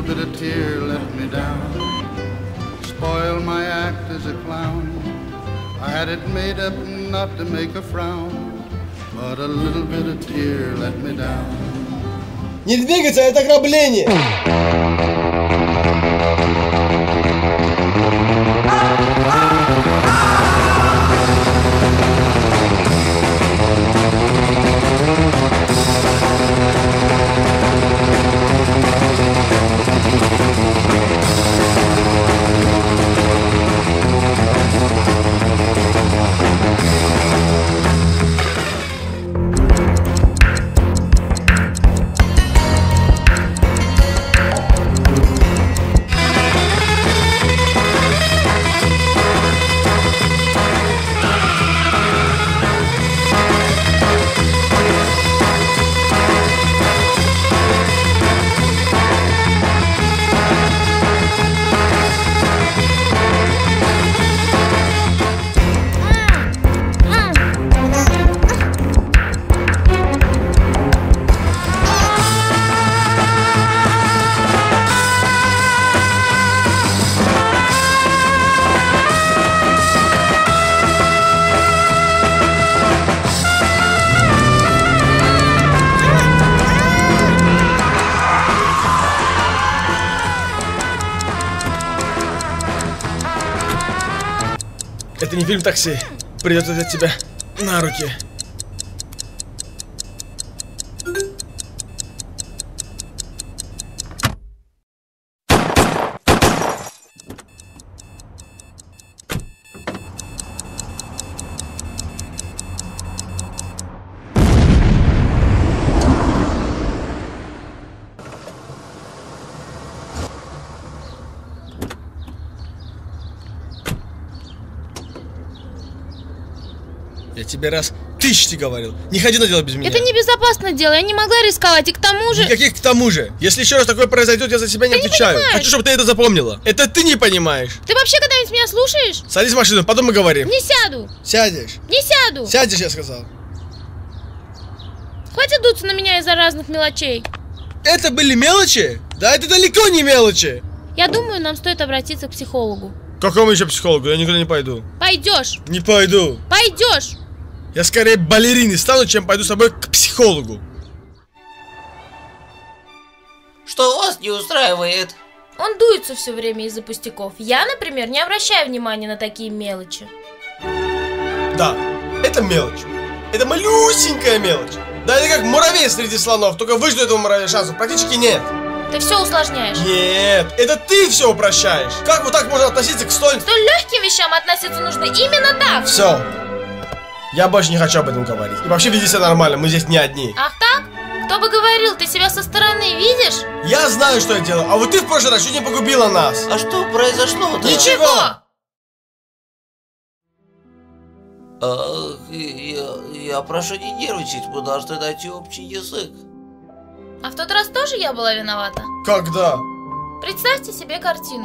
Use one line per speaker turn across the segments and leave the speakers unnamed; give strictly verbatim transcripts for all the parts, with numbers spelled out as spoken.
little bit of tear let me down. Spoil my act as a clown. I had it made up not to make a frown, but a little bit of tear let me down.
Не двигаться, это ограбление! Это не фильм «Такси». Придется взять тебя на руки. Я тебе раз тысячи говорил. Не ходи на дело без меня.
Это небезопасное дело, я не могла рисковать, и к тому же...
Никаких к тому же. Если еще раз такое произойдет, я за себя не
ты
отвечаю.
Не
Хочу, чтобы ты это запомнила. Это ты не понимаешь.
Ты вообще когда-нибудь меня слушаешь?
Садись в машину, потом мы говорим.
Не сяду.
Сядешь.
Не сяду.
Сядешь, я сказал.
Хватит дуться на меня из-за разных мелочей.
Это были мелочи? Да, это далеко не мелочи.
Я думаю, нам стоит обратиться к психологу.
К какому еще психологу? Я никуда не пойду.
Пойдешь.
Не пойду.
Пойдешь.
Я скорее балериной стану, чем пойду с собой к психологу.
Что вас не устраивает?
Он дуется все время из-за пустяков. Я, например, не обращаю внимания на такие мелочи.
Да, это мелочь. Это малюсенькая мелочь. Да, это как муравей среди слонов. Только выжду этого муравья шансов практически нет.
Ты все усложняешь.
Нет, это ты все упрощаешь. Как вот так можно относиться к столь...
К столь легким вещам относиться нужно именно так.
Все. Я больше не хочу об этом говорить. И вообще веди себя нормально, мы здесь не одни.
Ах так? Кто бы говорил, ты себя со стороны видишь?
Я знаю, что я делаю, а вот ты в прошлый раз чуть не погубила нас.
А что произошло-то?
Ничего!
А, я, я прошу не нервничать, мы должны найти общий язык.
А в тот раз тоже я была виновата?
Когда?
Представьте себе картину.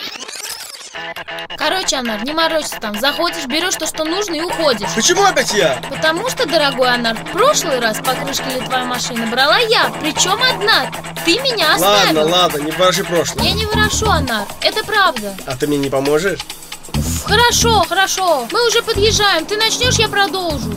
Короче, Анар, не морочься там. Заходишь, берешь то, что нужно, и уходишь.
Почему опять я?
Потому что, дорогой Анар, в прошлый раз покрышки для твоей машины брала я. Причем одна. Ты меня оставил.
Ладно, ладно, не вороши прошлое.
Я не ворошу, Анар. Это правда.
А ты мне не поможешь?
Хорошо, хорошо. Мы уже подъезжаем. Ты начнешь, я продолжу.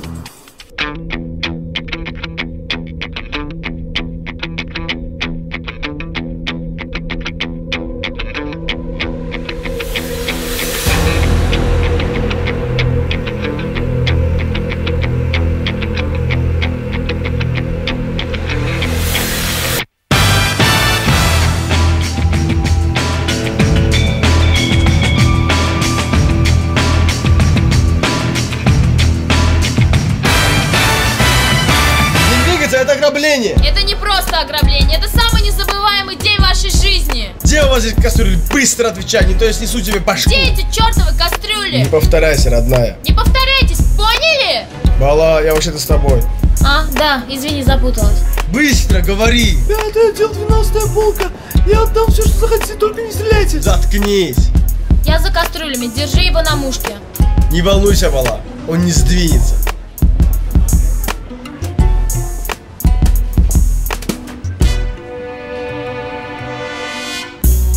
Это ограбление!
Это не просто ограбление, это самый незабываемый день вашей жизни!
Где у вас здесь кастрюли? Быстро отвечай, не то я снесу тебе башку!
Где эти чертовы кастрюли?
Не повторяйся, родная!
Не повторяйтесь, поняли?
Бала, я вообще-то с тобой.
А, да, извини, запуталась.
Быстро говори!
Пятый отдел, двенадцатая полка. Я отдам все, что захотите, только не стреляйте.
Заткнись!
Я за кастрюлями, держи его на мушке.
Не волнуйся, Бала, он не сдвинется.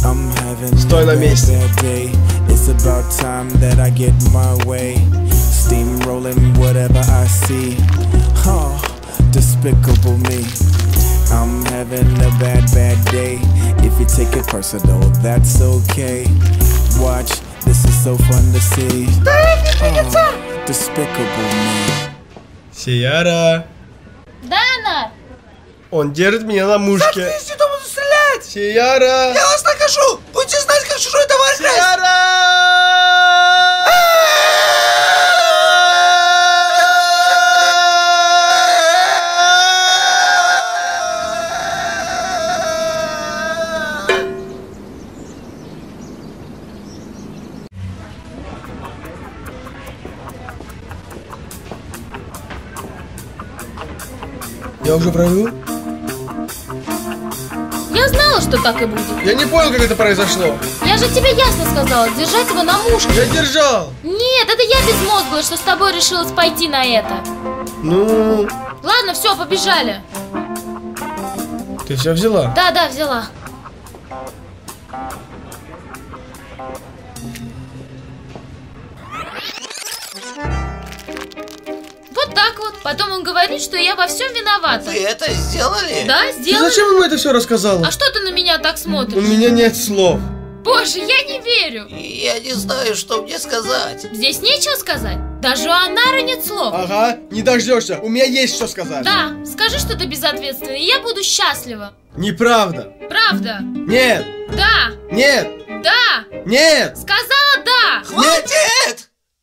Стой на месте.
It's about time that I get my way. Steamrolling whatever I see. Oh, despicable me. I'm having a bad, bad day. If you take it personal, that's okay. Watch, this is so fun to see. Oh, despicable me.
Сияра.
Да, Нар?
Он держит меня на мушке.
Заткнись, не буду стрелять!
Сияра!
Я вас накажу! Будете знать, как чужой товар красть!
Сияра! Я уже провел?
Я знала, что так и будет.
Я не понял, как это произошло.
Я же тебе ясно сказала, держать его на мушке.
Я держал.
Нет, это я безмозглая, что с тобой решилась пойти на это.
Ну...
Ладно, все, побежали.
Ты все взяла?
Да, да, взяла. Вот так вот. Потом он говорит, что я во всем виновата.
Вы это сделали?
Да,
Ты
сделала.
зачем ему это все рассказала?
А что ты на меня так
У
смотришь?
меня нет слов.
Боже, я не верю.
Я не знаю, что мне сказать.
Здесь нечего сказать. Даже у Анары нет слов.
Ага, не дождешься. У меня есть что сказать.
Да, скажи, что ты безответственный, и я буду счастлива.
Неправда.
Правда.
Нет.
Да.
Нет.
Да.
Нет.
Сказала да.
Хватит!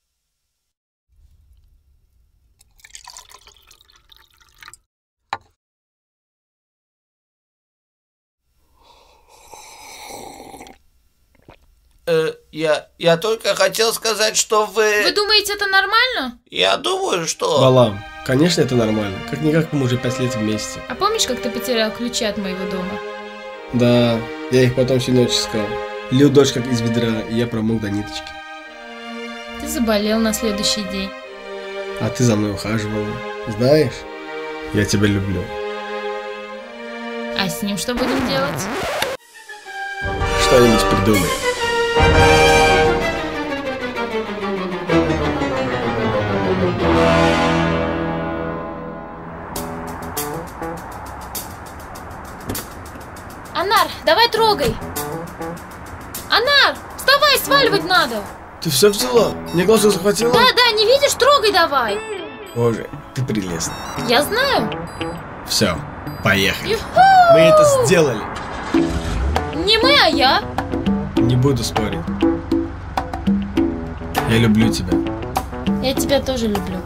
Э, я, я только хотел сказать, что вы...
Вы думаете, это нормально?
Я думаю, что...
Балам, конечно, это нормально. Как-никак мы уже пять лет вместе.
А помнишь, как ты потерял ключи от моего дома?
Да, я их потом всю ночь искал. Лил дождь как из ведра, и я промок до ниточки.
Ты заболел на следующий день.
А ты за мной ухаживала. Знаешь, я тебя люблю.
А с ним что будем делать?
Что-нибудь придумай.
Анар, давай трогай. Анар, вставай, сваливать надо.
Ты все взяла? Мне глаза захватила?
Да, да, не видишь, трогай давай.
Боже, ты прелестна.
Я знаю.
Все, поехали.
Юху!
Мы это сделали.
Не мы, а я.
Не буду спорить. Я люблю тебя.
Я тебя тоже люблю.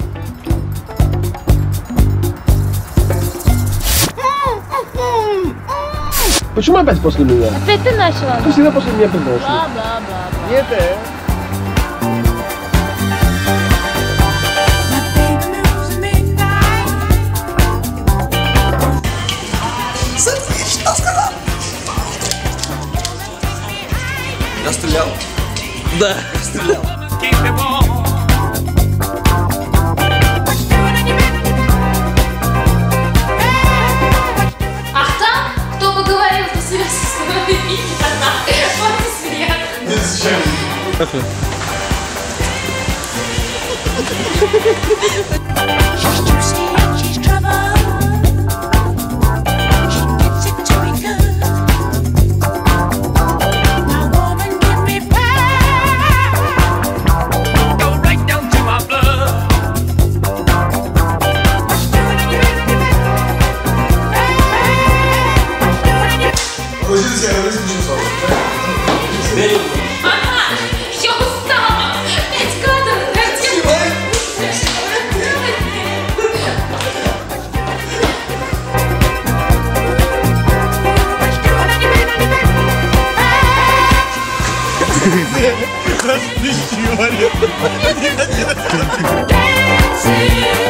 Почему опять после меня?
Опять ты начала.
Ты всегда после меня продолжишь.
Бла-бла-бла.
Нет, э.
Что сказал? Я стрелял? Да, стрелял.
Ах там, кто бы говорил, что связь с тобой и она. Вот и смех.
She's juicy and she's trouble. She gets it to me good. My woman give me fire. Go right down to my blood.
Я устала. Пять кадров хотел.
Dancing.